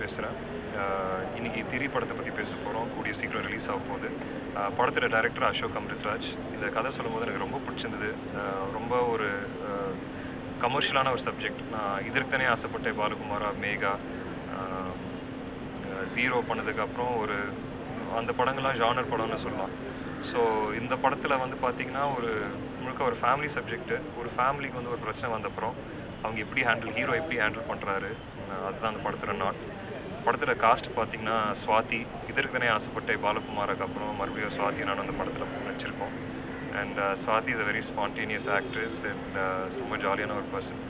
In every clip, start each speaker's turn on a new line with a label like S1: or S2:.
S1: பேசுகிறேன். இன்றைக்கி திரி படத்தை பற்றி பேச போகிறோம். கூடிய சீக்கிரம் ரிலீஸ் ஆக போகுது. படத்தோட டைரக்டர் அசோக் அம்ரித்ராஜ். இந்த கதை சொல்லும்போது எனக்கு ரொம்ப பிடிச்சிருந்தது. ரொம்ப ஒரு கமர்ஷியலான ஒரு சப்ஜெக்ட். நான் இதற்கு தானே ஆசைப்பட்டேன் பாலகுமாரா, மேகா, ஜீரோ பண்ணதுக்கப்புறம் ஒரு அந்த படங்கள்லாம் ஜானர் படம்னு சொல்லலாம். ஸோ இந்த படத்தில் வந்து பார்த்திங்கன்னா முழுக்க ஒரு ஃபேமிலி சப்ஜெக்ட்டு. ஒரு ஃபேமிலிக்கு வந்து ஒரு பிரச்சனை வந்தப்புறம் அவங்க எப்படி ஹீரோ எப்படி ஹேண்டில் பண்ணுறாரு, அதுதான் அந்த படத்தில் படத்தில் காஸ்ட் பார்த்திங்கன்னா ஸ்வாதி, இதற்கு தானே ஆசைப்பட்டேன் பாலகுமாருக்கு அப்புறம் மறுபடியும் ஸ்வாதி நான் அந்த படத்தில் நடிச்சிருக்கோம். And Swathi is a very spontaneous actress and ரொம்ப ஜாலியான ஒரு பர்சன்.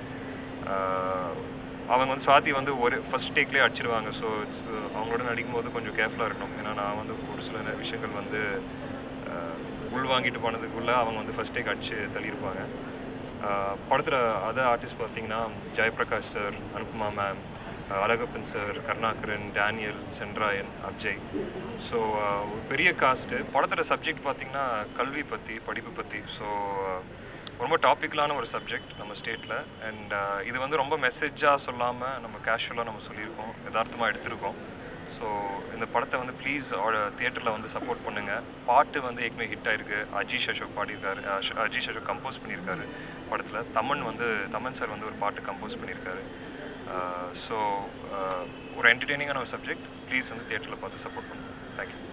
S1: அவங்க வந்து ஸ்வாதி வந்து ஃபஸ்ட் டேக்லேயே அடிச்சிடுவாங்க. ஸோ அவங்களோட நடிக்கும்போது கொஞ்சம் கேர்ஃபுல்லாக இருக்கணும். ஏன்னா நான் வந்து ஒரு சில விஷயங்கள் வந்து உள்வாங்கிட்டு போனதுக்குள்ளே அவங்க வந்து ஃபஸ்ட் டேக் அடித்து தள்ளியிருப்பாங்க. படத்தில் அதர் ஆர்டிஸ்ட் பார்த்திங்கன்னா Jayaprakash sir, Anupama ma'am, Alagappan sir, Karunakaran, Daniel, Sendrayan, அப்ஜய். ஸோ ஒரு பெரிய காஸ்ட்டு. படத்தோட சப்ஜெக்ட் பார்த்திங்கன்னா கல்வி பற்றி, படிப்பு பற்றி. ஸோ ரொம்ப டாப்பிக்கலான ஒரு சப்ஜெக்ட் நம்ம ஸ்டேட்டில். அண்ட் இது வந்து ரொம்ப மெசேஜாக சொல்லாமல் நம்ம கேஷுவலாக நம்ம சொல்லியிருக்கோம், யதார்த்தமாக எடுத்திருக்கோம். ஸோ இந்த படத்தை வந்து ப்ளீஸ் தியேட்டரில் வந்து சப்போர்ட் பண்ணுங்கள். பாட்டு வந்து ஏற்கனவே ஹிட் ஆகிருக்கு. அஜீஷ் அசோக் பாடியிருக்காரு. அஜீஷ் அசோக் கம்போஸ் பண்ணியிருக்காரு படத்தில். தமன் சார் வந்து ஒரு பாட்டு கம்போஸ் பண்ணியிருக்காரு. ஸோ ஒரு என்டர்டெய்னிங்கான ஒரு சப்ஜெக்ட். ப்ளீஸ் வந்து தியேட்டரில் பார்த்து சப்போர்ட் பண்ணுங்கள். தேங்க்யூ.